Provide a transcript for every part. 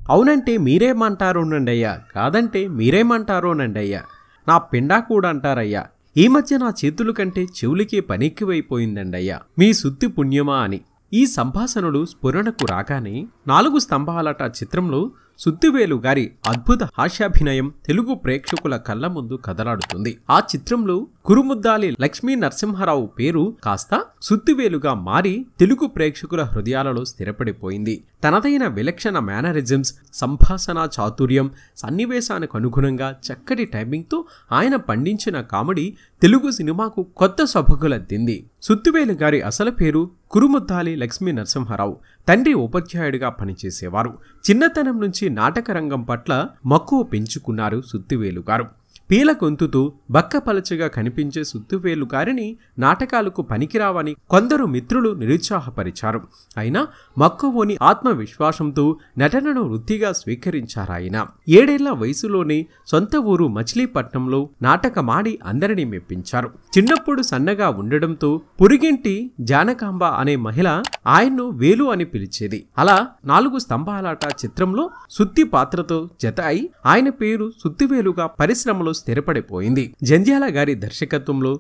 అవునంటే మీరేమంటారోనండయ్యా, కాదంటే మీరేమంటారోనండయ్యా, నా పిండా కూడా అంటారయ్యా. ఈ మధ్య నా చేతుల కంటే చెవులకే పనెక్కివైపోయిందండయ్యా, మీ సుత్తి పుణ్యమా అని. ఈ సంభాషణలు స్ఫురణకు రాగానే 4 స్తంభాలట చిత్రంలో సుత్తివేలు గారి అద్భుత హాస్యాభినయం తెలుగు ప్రేక్షకుల కళ్ళ ముందు కదలాడుతుంది. ఆ చిత్రంలో కురుముద్దాలి లక్ష్మీ నరసింహారావు పేరు కాస్త సుత్తివేలుగా మారి తెలుగు ప్రేక్షకుల హృదయాలలో స్థిరపడిపోయింది. తనదైన విలక్షణ మేనరిజమ్స్, సంభాషణ చాతుర్యం, సన్నివేశానికి అనుగుణంగా చక్కటి టైమింగ్తో ఆయన పండించిన కామెడీ తెలుగు సినిమాకు కొత్త సొబగులద్దింది. సుత్తివేలు గారి అసలు పేరు కురుముద్దాలి లక్ష్మీ నరసింహారావు. తండ్రి ఉపాధ్యాయుడిగా పనిచేసేవారు. చిన్నతనం నుంచి నాటకరంగం పట్ల మక్కువ పెంచుకున్నారు సుత్తివేలు గారు. పీల గొంతుతో బక్కపలచగా కనిపించే సుత్తివేలు గారిని నాటకాలకు పనికిరావని కొందరు మిత్రులు నిరుత్సాహపరిచారు. అయినా మక్కువని ఆత్మవిశ్వాసంతో నటనను వృత్తిగా స్వీకరించారాయన. 7 ఏళ్ల వయసులోనే సొంత ఊరు మచిలీపట్నంలో నాటకమాడి అందరినీ మెప్పించారు. చిన్నప్పుడు సన్నగా ఉండడంతో పురిగింటి జానకాంబ అనే మహిళ ఆయన్ను వేలు అని పిలిచేది. అలా 4 స్తంభాలాట చిత్రంలో సుత్తి పాత్రతో జత అయి ఆయన పేరు సుత్తివేలుగా పరిశ్రమలో స్థిరపడిపోయింది. జంధ్యాల గారి దర్శకత్వంలో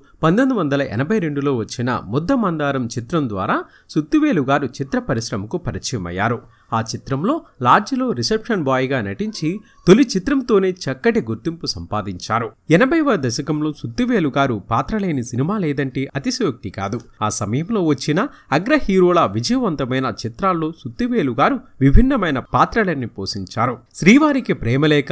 1982లో వచ్చిన ముద్ద మందారం చిత్రం ద్వారా సుత్తివేలు గారు చిత్ర పరిశ్రమకు పరిచయం అయ్యారు. ఆ చిత్రంలో లాడ్జిలో రిసెప్షన్ బాయ్గా నటించి తొలి చిత్రంతోనే చక్కటి గుర్తింపు సంపాదించారు. 80వ దశకంలో సుత్తివేలు గారు పాత్ర లేని సినిమా లేదంటే అతిశయోక్తి కాదు. ఆ సమయంలో వచ్చిన అగ్ర హీరోల విజయవంతమైన చిత్రాల్లో సుత్తివేలు గారు విభిన్నమైన పాత్రలని పోషించారు. శ్రీవారికి ప్రేమలేఖ,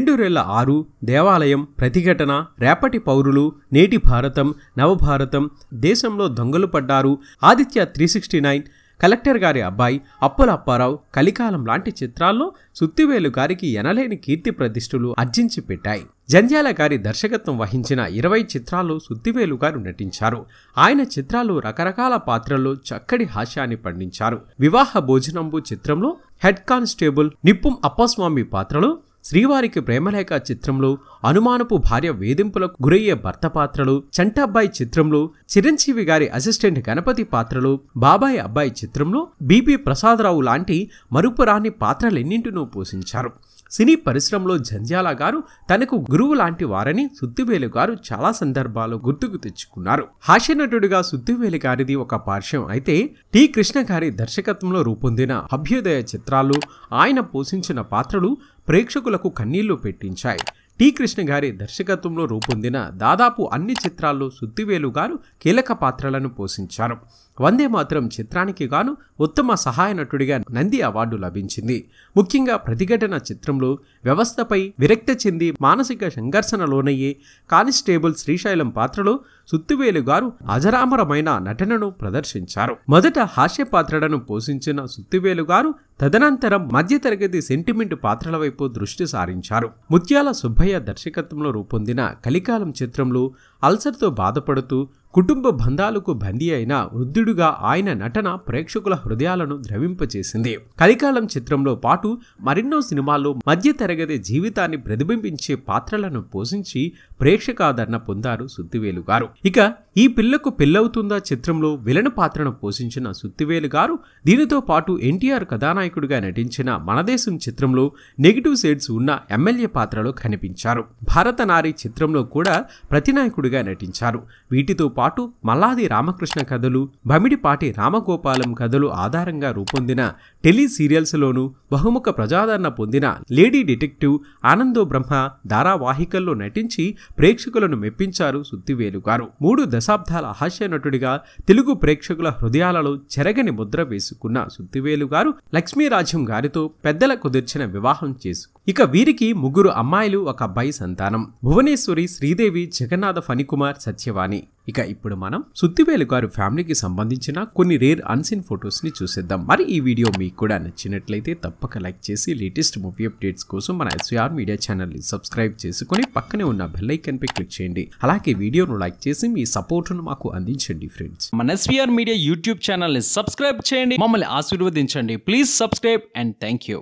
2006, దేవాలయం, ప్రతిఘటన, రేపటి పౌరులు, నేటి భారతం, నవభారతం, దేశంలో దొంగలు పడ్డారు, ఆదిత్య 369, కలెక్టర్ గారి అబ్బాయి, అప్పుల అప్పారావు, కలికాలం లాంటి చిత్రాల్లో సుత్తివేలు గారికి ఎనలేని కీర్తి ప్రతిష్ఠలు ఆర్జించి పెట్టాయి. జంధ్యాల గారి దర్శకత్వం వహించిన 20 చిత్రాల్లో సుత్తివేలు గారు నటించారు. ఆయన చిత్రాలు రకరకాల పాత్రల్లో చక్కటి హాస్యాన్ని పండించారు. వివాహ భోజనంబు చిత్రంలో హెడ్ కానిస్టేబుల్ నిప్పుం అప్పస్వామి పాత్రలో, శ్రీవారికి ప్రేమలేఖ చిత్రంలో అనుమానపు భార్య వేధింపులకు గురయ్యే భర్త పాత్రలు, చంటబ్బాయి చిత్రంలో చిరంజీవి గారి అసిస్టెంట్ గణపతి పాత్రలు, బాబాయ్ అబ్బాయి చిత్రంలో బీపీ ప్రసాదరావు లాంటి మరుపురాని పాత్రలెన్నింటినూ పోషించారు. సినీ పరిశ్రమలో జంధ్యాల గారు తనకు గురువు లాంటి వారని సుత్తివేలు గారు చాలా సందర్భాలు గుర్తుకు తెచ్చుకున్నారు. హాస్యనటుడిగా సుత్తివేలు గారిది ఒక పార్శ్వం అయితే, టి కృష్ణ గారి దర్శకత్వంలో రూపొందిన అభ్యుదయ చిత్రాల్లో ఆయన పోషించిన పాత్రలు ప్రేక్షకులకు కన్నీళ్లు పెట్టించాయి. టి కృష్ణ గారి దర్శకత్వంలో రూపొందిన దాదాపు అన్ని చిత్రాల్లో సుత్తివేలు గారు కీలక పాత్రలను పోషించారు. వందే మాత్రం చిత్రానికి గాను ఉత్తమ సహాయ నటుడిగా నంది అవార్డు లభించింది. ముఖ్యంగా ప్రతిఘటన చిత్రంలో వ్యవస్థపై విరక్తి చెంది మానసిక సంఘర్షణలోనయ్యే కానిస్టేబుల్ శ్రీశైలం పాత్రలో సుత్తివేలు గారు అజరామరమైన నటనను ప్రదర్శించారు. మొదట హాస్య పాత్రలను పోషించిన సుత్తివేలు గారు తదనంతరం మధ్యతరగతి సెంటిమెంట్ పాత్రల వైపు దృష్టి సారించారు. ముత్యాల సుబ్బయ్య దర్శకత్వంలో రూపొందిన కలికాలం చిత్రంలో అల్సర్తో బాధపడుతూ కుటుంబ బంధాలకు బందీ అయిన వృద్ధుడుగా ఆయన నటన ప్రేక్షకుల హృదయాలను ద్రవింపచేసింది. కలికాలం చిత్రంలో పాటు మరెన్నో సినిమాల్లో మధ్యతరగతి జీవితాన్ని ప్రతిబింబించే పాత్రలను పోషించి ప్రేక్షకాదరణ పొందారు సుత్తివేలు గారు. ఇక ఈ పిల్లకు పెళ్ళవుతుందా చిత్రంలో విలన్ పాత్రను పోషించిన సుత్తివేలు గారు దీనితో పాటు ఎన్టీఆర్ కథానాయకుడిగా నటించిన మనదేశం చిత్రంలో నెగిటివ్ షేడ్స్ ఉన్న ఎమ్మెల్యే పాత్రలో కనిపించారు. భారతనారి చిత్రంలో కూడా ప్రతినాయకుడిగా నటించారు. వీటితో పాటు మల్లాది రామకృష్ణ కథలు, బమిడిపాటి రామగోపాలం కథలు ఆధారంగా రూపొందిన టెలి సీరియల్స్లోనూ బహుముఖ ప్రజాదరణ పొందిన లేడీ డిటెక్టివ్, ఆనందో బ్రహ్మ ధారావాహికల్లో నటించి ప్రేక్షకులను మెప్పించారు సుత్తివేలు గారు. 3 దశాబ్దాల హాస్య నటుడిగా తెలుగు ప్రేక్షకుల హృదయాలలో చెరగని ముద్ర వేసుకున్న సుత్తివేలు గారు లక్ష్మీరాజ్యం గారితో పెద్దల కుదిర్చిన వివాహం ఇక వీరికి 3 అమ్మాయిలు, 1 అబ్బాయి సంతానం. భువనేశ్వరి, శ్రీదేవి, జగన్నాథ ఫణికుమార్, సత్యవాణి. ఇక ఇప్పుడు మనం సుత్తివేలు గారు ఫ్యామిలీకి సంబంధించిన కొన్ని రేర్ అన్సీన్ ఫొటోస్ ని చూసేద్దాం. మరి ఈ వీడియో మీకు కూడా నచ్చినట్లయితే తప్పక లైక్ చేసి లేటెస్ట్ మూవీ అప్డేట్స్ కోసం మన SVR మీడియా ఛానల్ ని సబ్స్క్రైబ్ చేసుకుని పక్కనే ఉన్న బెల్ ఐకాన్ పై క్లిక్ చేయండి. అలాగే వీడియోను లైక్ చేసి మీ సపోర్ట్ ను మాకు అందించండి ఫ్రెండ్స్. మన SVR మీడియా యూట్యూబ్ ఛానల్ ని సబ్స్క్రైబ్ చేయండి, మమ్మల్ని ఆశీర్వదించండి. Please subscribe and thank you.